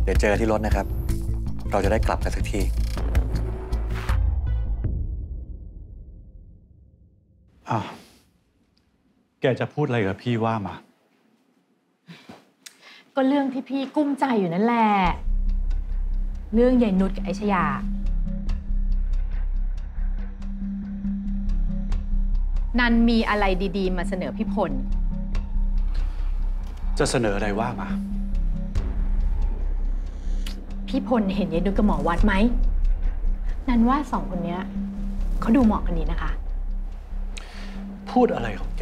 เดี๋ยวเจอที่รถนะครับ เราจะได้กลับกันสักทีอ้าวแกจะพูดอะไรกับพี่ว่ามาก็เรื่องที่พี่กุ้มใจอยู่นั่นแหละเรื่องยายนุชกับไอ้ชยานันมีอะไรดีๆมาเสนอพี่พลจะเสนออะไรว่ามาพี่พลเห็นยายนุชกับหมอวัดไหมนันว่าสองคนนี้เขาดูเหมาะกันดีนะคะพูดอะไรของแก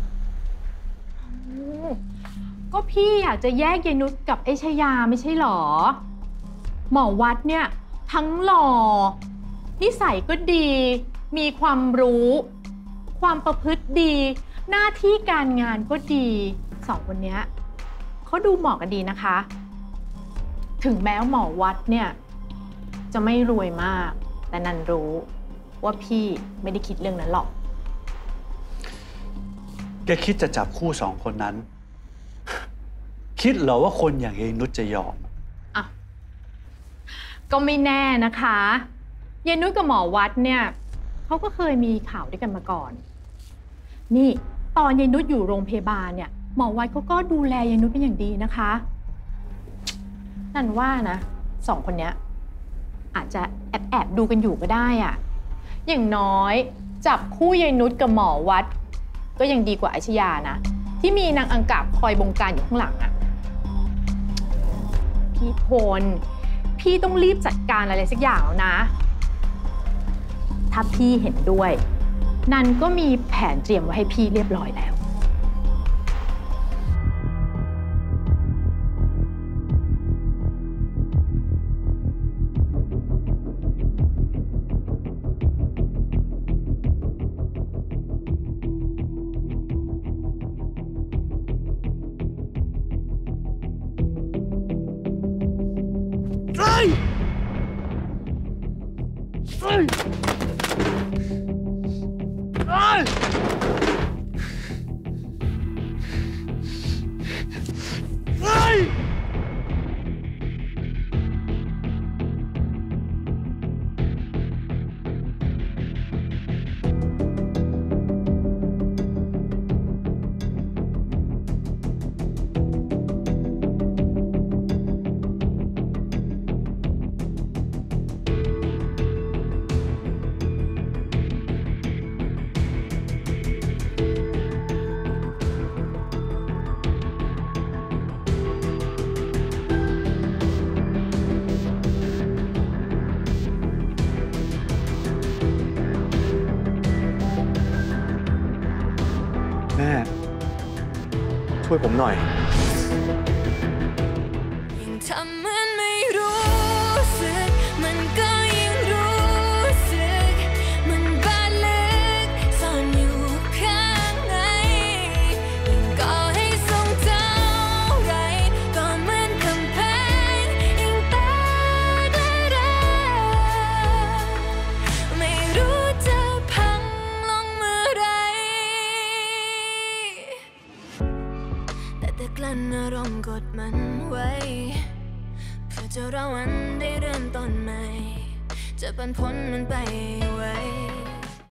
ก็พี่อยากจะแยกยายนุชกับไอ้ชยาไม่ใช่หรอหมอวัดเนี่ยทั้งหล่อนิสัยก็ดีมีความรู้ความประพฤติดีหน้าที่การงานก็ดีสองคนนี้เขาดูเหมาะกันดีนะคะถึงแม้หมอวัดเนี่ยจะไม่รวยมากแต่นันรู้ว่าพี่ไม่ได้คิดเรื่องนั้นหรอกแกคิดจะจับคู่สองคนนั้นคิดเหรอว่าคนอย่างยายนุชจะยอมอ่ะก็ไม่แน่นะคะยายนุชกับหมอวัดเนี่ยเขาก็เคยมีข่าวด้วยกันมาก่อนนี่ตอนยายนุชอยู่โรงพยาบาลเนี่ยหมอวัดเขาก็ดูแลยายนุชเป็นอย่างดีนะคะนั่นว่านะสองคนเนี้ยอาจจะแอบดูกันอยู่ก็ได้อะอย่างน้อยจับคู่ยายนุชกับหมอวัดก็ยังดีกว่าไอชยานะที่มีนางอังกาบคอยบงการอยู่ข้างหลังอะพี่พลพี่ต้องรีบจัดการอะไรสักอย่างแล้วนะถ้าพี่เห็นด้วยนันก็มีแผนเตรียมไว้ให้พี่เรียบร้อยแล้วแม่ช่วยผมหน่อยยิ่งทำเหมือนไม่รู้สึกมันก็ยิ่งรู้สึกมันบาดลึกซ่อนอยู่ข้างในยิ่งก่อให้ทรงเท่าไรก็เหมือนกำแพงยิ่งแตกและร้าวไม่รู้จะพังลงเมื่อไรแต่กลั้นอารมณ์กดมันไว้เพื่อจะรอวันได้เริ่มต้นใหม่จะปันผลมันไปไว้